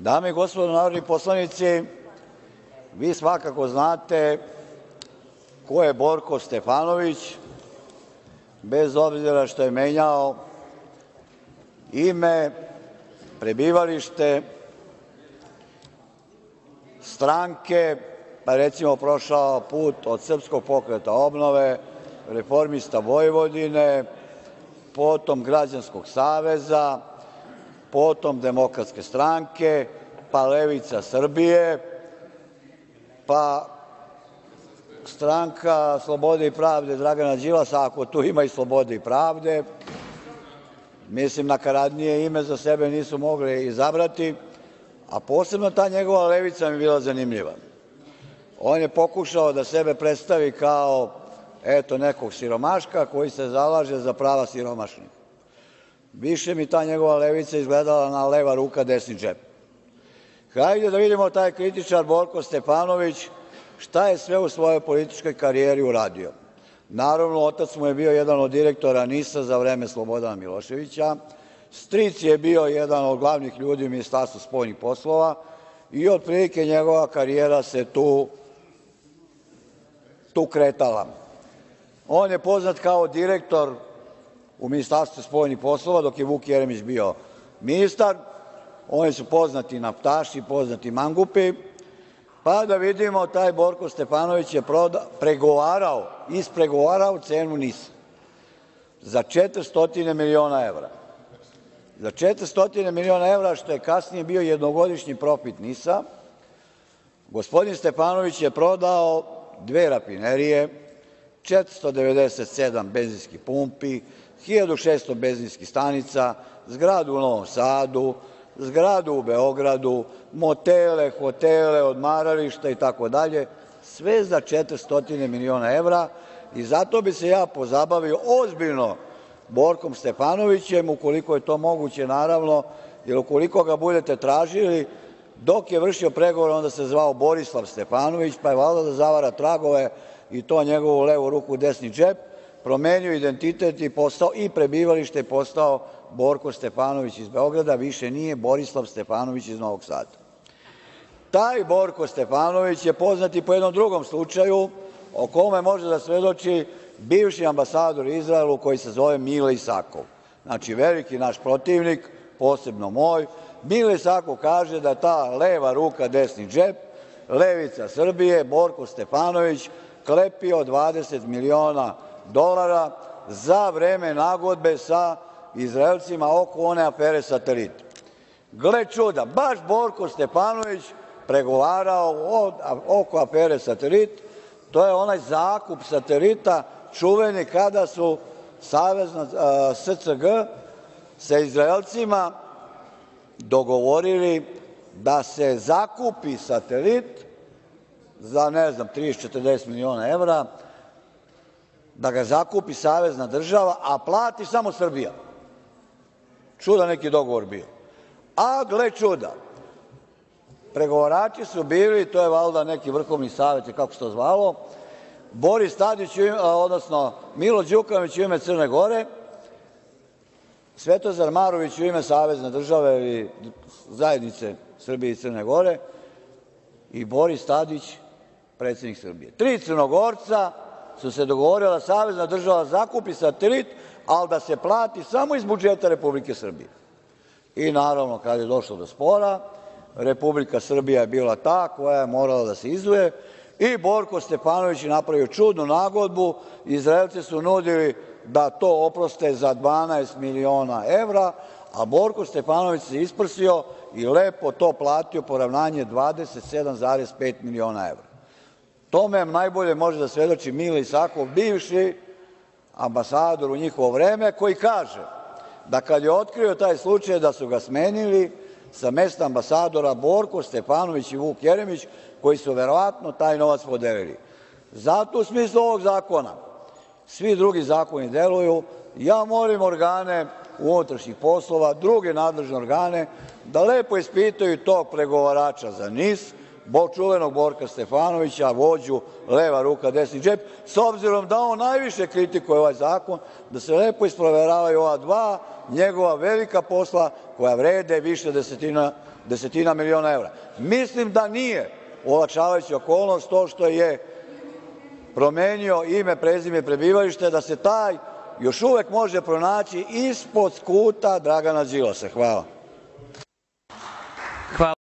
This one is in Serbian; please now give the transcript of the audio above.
Dame i gospodo narodni poslanici, vi svakako znate ko je Borko Stefanović, bez obzira što je menjao ime, prebivalište, stranke, pa recimo prošao put od Srpskog pokreta obnove, Reformista Vojvodine, potom Građanskog saveza, potom Demokratske stranke, pa Levica Srbije, pa Stranka slobode i pravde Dragana Đilasa, ako tu ima i slobode i pravde. Mislim, nakaradnije ime za sebe nisu mogli izabrati, a posebno ta njegova levica mi je bila zanimljiva. On je pokušao da sebe predstavi kao, eto, nekog siromaška koji se zalaže za prava siromašnih. Više mi ta njegova levica izgledala na leva ruka, desni džep. Hajde da vidimo taj kritičar Borko Stefanović šta je sve u svojoj političkoj karijeri uradio. Naravno, otac mu je bio jedan od direktora NIS-a za vreme Slobodana Miloševića, stric je bio jedan od glavnih ljudi u Ministarstvu spoljnih poslova i otprilike njegova karijera se tu kretala. On je poznat kao direktor u Ministarstvu spoljnih poslova dok je Vuk Jeremić bio ministar. Oni su poznati naftaši, poznati mangupi. Pa da vidimo, taj Borko Stefanović je ispregovarao cenu NIS-a za 400 miliona evra. Za 400 miliona evra, što je kasnije bio jednogodišnji profit NIS-a, gospodin Stefanović je prodao 2 rafinerije, 497 benzinskih pumpi, 1600 benzinskih stanica, zgradu u Novom Sadu, zgradu u Beogradu, motele, hotele, odmarališta itd. Sve za 400 miliona evra i zato bi se ja pozabavio ozbiljno Borkom Stefanovićem, ukoliko je to moguće, naravno, jer ukoliko ga budete tražili, dok je vršio pregovor, onda se zvao Borislav Stefanović, pa je valjda da zavara tragove i to njegovu levu ruku, desni džep, promenio identitet i prebivalište, postao Borko Stefanović iz Beograda, više nije Borislav Stefanović iz Novog Sada. Taj Borko Stefanović je poznat i po jednom drugom slučaju o kome može da svedoči bivši ambasador u Izraelu koji se zove Mile Isakov. Znači, veliki naš protivnik, posebno moj. Mile Isakov kaže da ta leva ruka, desni džep, levica Srbije, Borko Stefanović, klepio 20 miliona dolara za vreme nagodbe sa Izraelcima oko one afere Satelit. Gle čuda, baš Borko Stefanović pregovarao oko afere Satelit, to je onaj zakup Satelita čuveni kada su Savezna SCG sa Izraelcima dogovorili da se zakupi Satelit za, ne znam, 30-40 miliona evra, da ga zakupi savezna država, a plati samo Srbija. Čuda neki dogovor bio. A gle čuda, pregovarači su bili, to je valjda neki vrhovni savet, kako se to zvalo, Boris Tadić, odnosno Milo Đukanović u ime Crne Gore, Svetozar Marović u ime savezne države i zajednice Srbije i Crne Gore i Boris Tadić, predsednik Srbije. 3 Crnogorca su se dogovorila da savezna država zakupi Satelit, ali da se plati samo iz budžeta Republike Srbije. I naravno, kad je došlo do spora, Republika Srbija je bila ta koja je morala da se izuje i Borko Stefanović je napravio čudnu nagodbu. Izraelci su nudili da to oproste za 12 miliona evra, a Borko Stefanović se isprsio i lepo to platio, poravnanje 27,5 miliona evra. Tome najbolje može da svedoči Mile Isakov, bivši ambasador u njihovo vreme, koji kaže da kad je otkrio taj slučaj da su ga smenili sa mesta ambasadora Borko Stefanović i Vuk Jeremić, koji su verovatno taj novac podelili. Zato u smislu ovog zakona, svi drugi zakoni deluju. Ja molim organe unutrašnjih poslova, druge nadležne organe, da lepo ispitaju tog pregovarača za NIS, čuvenog Borka Stefanovića, vođu leva ruka, desni džep, s obzirom da on najviše kritikuje ovaj zakon, da se lepo isproveravaju ova dva njegova velika posla koja vrede više desetina miliona evra. Mislim da nije olakšavajuća okolnost to što je promenio ime, prezime i prebivalište, da se taj još uvek može pronaći ispod skuta Dragana Đilasa. Hvala.